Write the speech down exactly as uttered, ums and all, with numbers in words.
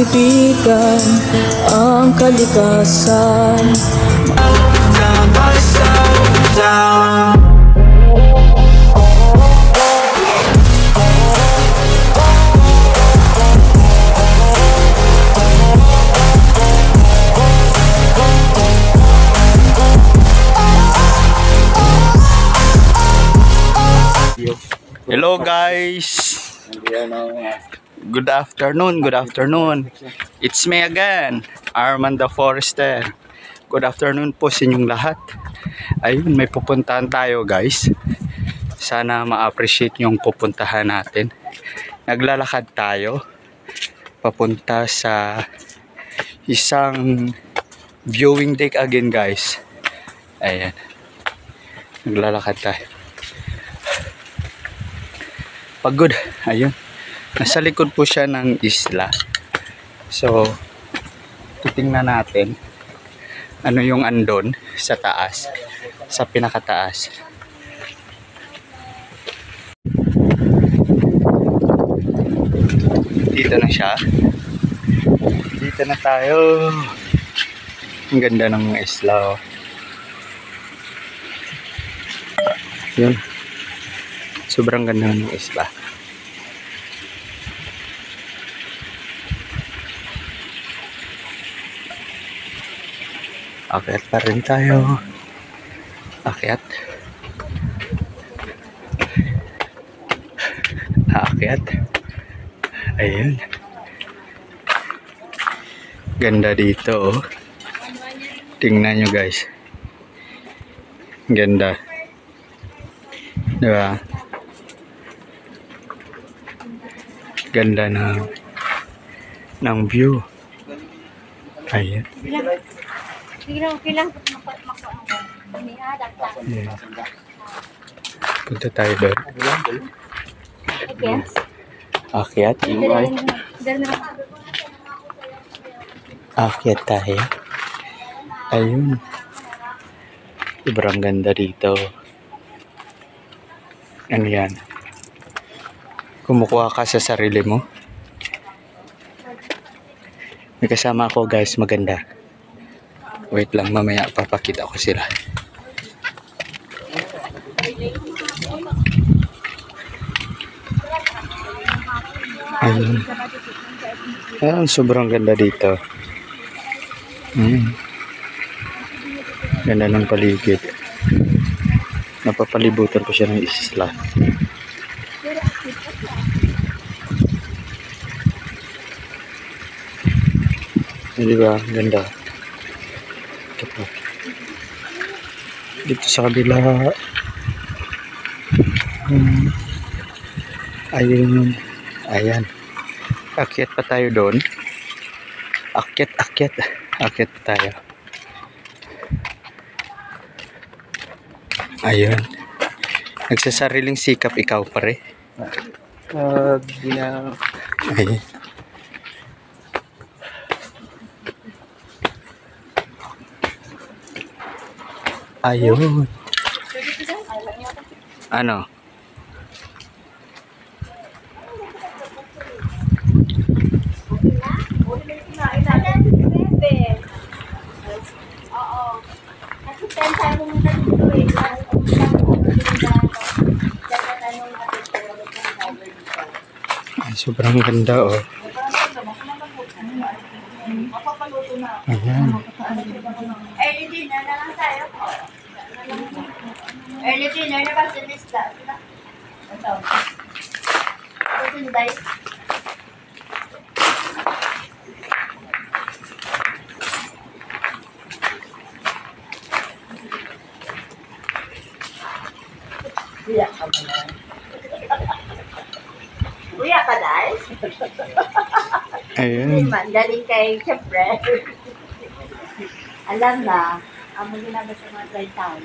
kaibigan ang kalikasan. Down myself down. Hello guys. Good afternoon, good afternoon. It's me again, Armando Forester. Good afternoon po sa inyong lahat. Ayun, may pupuntahan tayo guys. Sana ma-appreciate yung pupuntahan natin. Naglalakad tayo papunta sa isang viewing deck again guys. Ayan. Naglalakad tayo. Pagod. Ayun. Nasa likod po siya ng isla. So, titingnan natin ano yung andon sa taas, sa pinakataas. Dito na siya. Dito na tayo. Ang ganda ng isla. Oh. Yun. Sobrang ganda ng isla. Akyat pa rin tayo. Akyat. Akyat. Ayun. Ganda dito oh. Tingnan nyo guys. Ganda. Diba? Ganda ng ng view. Ayan. Yeah. Punta tayo doon. Akyat. Akyat tayo. Ayun. Sobrang ganda dito. Ano yan? Kumukuha ka sa sarili mo. May kasama ako guys, maganda. Wait lang, mamaya papakita ko sila. Ayun. Ayun, sobrang ganda dito. Hmm. Ganda ng paligid. Napapalibutan po siya ng isla. Hindi ba? Ganda. Ito po. Dito sa kabila. Hmm. Ayun. Ayan. Akyat pa tayo doon. Akyat, akyat. Akyat pa tayo. Ayun. Nagsasariling sikap ikaw pare. Uh, gina... Ayun. Ayun. Ano? Ay, sobrang ganda oh. Ayan. Early dinner na lang tayo po. Early dinner na ba sa lista? Ito. Ito sinday. Uya ka ba na? Uya ka dahil? Ayun. Galing kay siyempre. Alam na, ang mga ginagawa sa mga dry town.